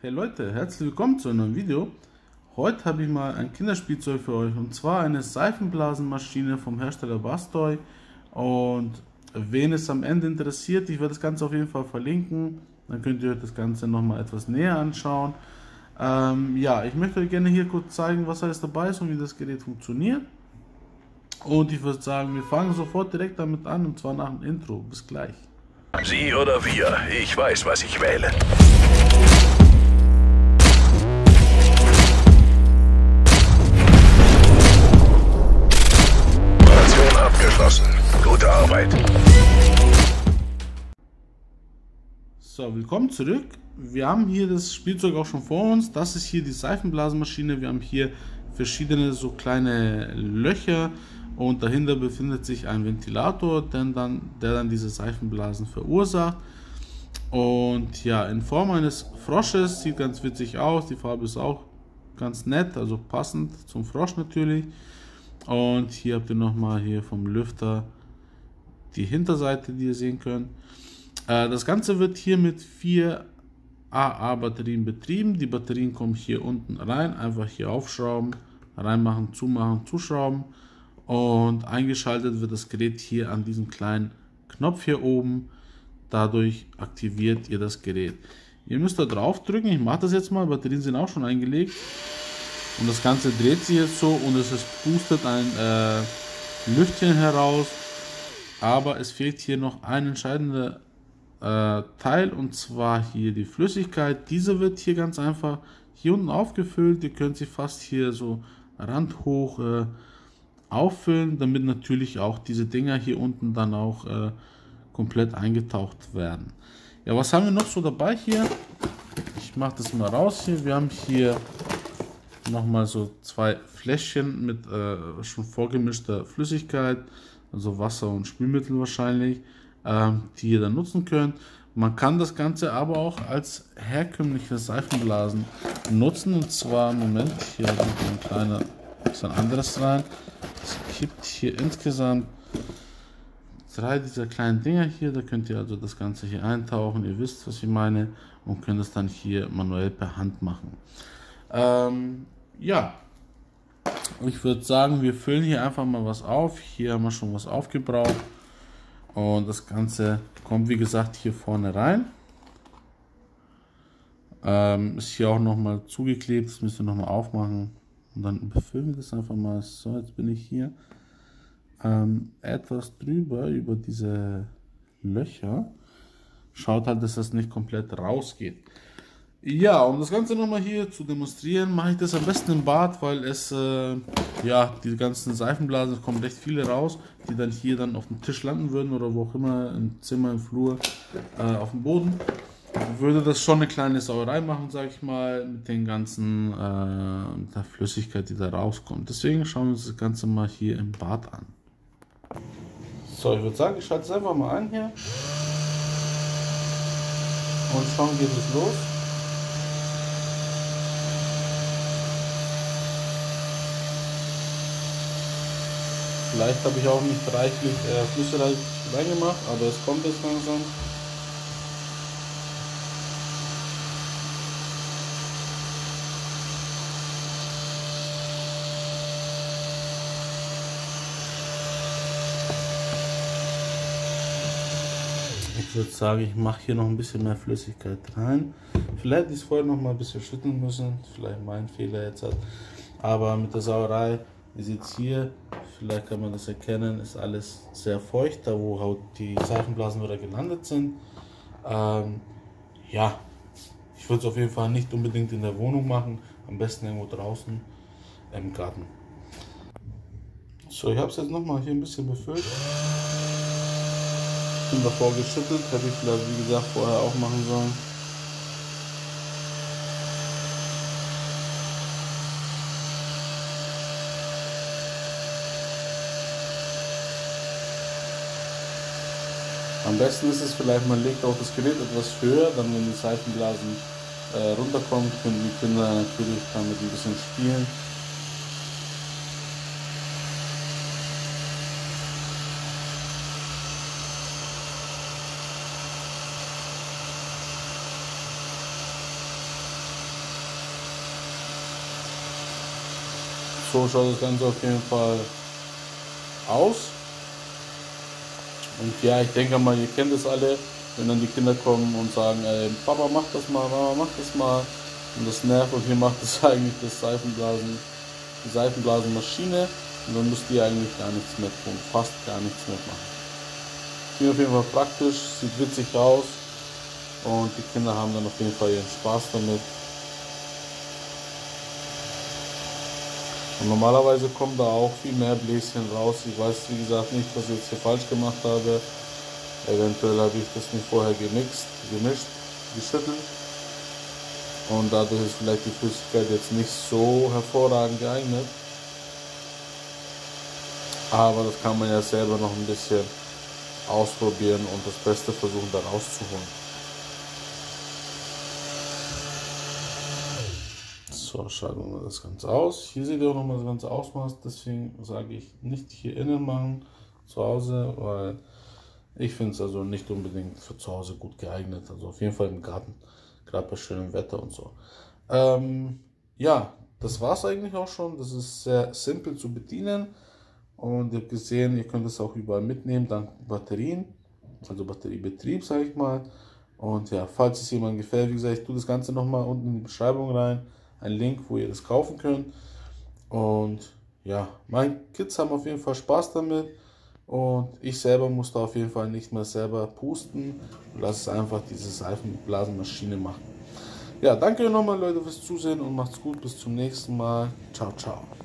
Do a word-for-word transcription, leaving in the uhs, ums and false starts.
Hey Leute, herzlich willkommen zu einem neuen Video. Heute habe ich mal ein Kinderspielzeug für euch und zwar eine Seifenblasenmaschine vom Hersteller Bastoy. Und wen es am Ende interessiert, ich werde das Ganze auf jeden Fall verlinken. Dann könnt ihr euch das Ganze nochmal etwas näher anschauen. Ähm, ja, ich möchte euch gerne hier kurz zeigen, was alles dabei ist und wie das Gerät funktioniert. Und ich würde sagen, wir fangen sofort direkt damit an und zwar nach dem Intro. Bis gleich. Sie oder wir, ich weiß, was ich wähle. Operation abgeschlossen. Gute Arbeit. So, willkommen zurück. Wir haben hier das Spielzeug auch schon vor uns. Das ist hier die Seifenblasenmaschine. Wir haben hier verschiedene so kleine Löcher und dahinter befindet sich ein Ventilator, der dann, der dann diese Seifenblasen verursacht. Und ja, in Form eines Frosches, sieht ganz witzig aus. Die Farbe ist auch ganz nett, also passend zum Frosch natürlich. Und hier habt ihr nochmal hier vom Lüfter die Hinterseite, die ihr sehen könnt. Das Ganze wird hier mit vier A A Batterien betrieben. Die Batterien kommen hier unten rein, einfach hier aufschrauben, reinmachen, zumachen, zuschrauben und eingeschaltet wird das Gerät hier an diesem kleinen Knopf hier oben. Dadurch aktiviert ihr das Gerät. Ihr müsst da drauf drücken, ich mache das jetzt mal, Batterien sind auch schon eingelegt und das Ganze dreht sich jetzt so und es ist pustet ein äh, Lüftchen heraus, aber es fehlt hier noch ein entscheidender Teil und zwar hier die Flüssigkeit. Diese wird hier ganz einfach hier unten aufgefüllt. Ihr könnt sie fast hier so randhoch äh, auffüllen, damit natürlich auch diese Dinger hier unten dann auch äh, komplett eingetaucht werden. Ja, was haben wir noch so dabei hier? Ich mache das mal raus hier. Wir haben hier nochmal so zwei Fläschchen mit äh, schon vorgemischter Flüssigkeit, also Wasser und Spülmittel wahrscheinlich, die ihr dann nutzen könnt. Man kann das Ganze aber auch als herkömmliche Seifenblasen nutzen, und zwar, Moment, hier habe ich ein kleiner, ist ein anderes rein. Es gibt hier insgesamt drei dieser kleinen Dinger hier, da könnt ihr also das Ganze hier eintauchen, ihr wisst, was ich meine, und könnt es dann hier manuell per Hand machen. Ähm, ja, ich würde sagen, wir füllen hier einfach mal was auf. Hier haben wir schon was aufgebraucht. Und das Ganze kommt, wie gesagt, hier vorne rein. Ähm, ist hier auch nochmal zugeklebt, das müsst ihr nochmal aufmachen. Und dann befüllen wir das einfach mal. So, jetzt bin ich hier ähm, etwas drüber, über diese Löcher. Schaut halt, dass das nicht komplett rausgeht. Ja, um das Ganze nochmal hier zu demonstrieren, mache ich das am besten im Bad, weil es, äh, ja, die ganzen Seifenblasen, es kommen recht viele raus, die dann hier dann auf dem Tisch landen würden oder wo auch immer, im Zimmer, im Flur, äh, auf dem Boden. Würde das schon eine kleine Sauerei machen, sage ich mal, mit den ganzen, äh, mit der Flüssigkeit, die da rauskommt. Deswegen schauen wir uns das Ganze mal hier im Bad an. So, ich würde sagen, ich schalte es einfach mal an hier. Und schon geht es los. Vielleicht habe ich auch nicht reichlich äh, Flüssigkeit reingemacht, aber es kommt jetzt langsam. Ich würde sagen, ich mache hier noch ein bisschen mehr Flüssigkeit rein. Vielleicht hätte ich es vorher noch mal ein bisschen schütteln müssen, vielleicht mein Fehler jetzt hat. Aber mit der Sauerei, ihr seht hier, vielleicht kann man das erkennen, ist alles sehr feucht, da wo halt die Seifenblasen wieder gelandet sind. Ähm, ja, ich würde es auf jeden Fall nicht unbedingt in der Wohnung machen, am besten irgendwo draußen im Garten. So, ich habe es jetzt nochmal hier ein bisschen befüllt. Ich bin davor geschüttelt, hätte ich vielleicht, wie gesagt, vorher auch machen sollen. Am besten ist es vielleicht, man legt auch das Gerät etwas höher, dann wenn die Seifenblasen äh, runterkommen, können die Kinder natürlich damit ein bisschen spielen. So schaut das Ganze auf jeden Fall aus. Und ja, ich denke mal, ihr kennt es alle, wenn dann die Kinder kommen und sagen, ey, Papa mach das mal, Mama mach das mal. Und das nervt, und hier macht es eigentlich das Seifenblasen, die Seifenblasenmaschine. Und dann müsst ihr eigentlich gar nichts mehr tun, fast gar nichts mehr machen. Ist auf jeden Fall praktisch, sieht witzig aus und die Kinder haben dann auf jeden Fall ihren Spaß damit. Und normalerweise kommen da auch viel mehr Bläschen raus. Ich weiß wie gesagt nicht, was ich jetzt hier falsch gemacht habe. Eventuell habe ich das nicht vorher gemixt, gemischt, geschüttelt. Und dadurch ist vielleicht die Flüssigkeit jetzt nicht so hervorragend geeignet. Aber das kann man ja selber noch ein bisschen ausprobieren und das Beste versuchen da rauszuholen. So, schalten wir das Ganze aus. Hier seht ihr auch nochmal das ganze Ausmaß, deswegen sage ich nicht hier innen machen, zu Hause, weil ich finde es also nicht unbedingt für zu Hause gut geeignet. Also auf jeden Fall im Garten, gerade bei schönem Wetter und so. Ähm, ja, das war es eigentlich auch schon. Das ist sehr simpel zu bedienen. Und ihr habt gesehen, ihr könnt es auch überall mitnehmen, dank Batterien, also Batteriebetrieb, sage ich mal. Und ja, falls es jemandem gefällt, wie gesagt, ich tue das Ganze nochmal unten in die Beschreibung rein, ein Link, wo ihr das kaufen könnt. Und ja, meine Kids haben auf jeden Fall Spaß damit und ich selber muss da auf jeden Fall nicht mehr selber pusten und lasse es einfach diese Seifenblasenmaschine machen. Ja, danke nochmal Leute fürs Zusehen und macht's gut, bis zum nächsten Mal. Ciao, ciao.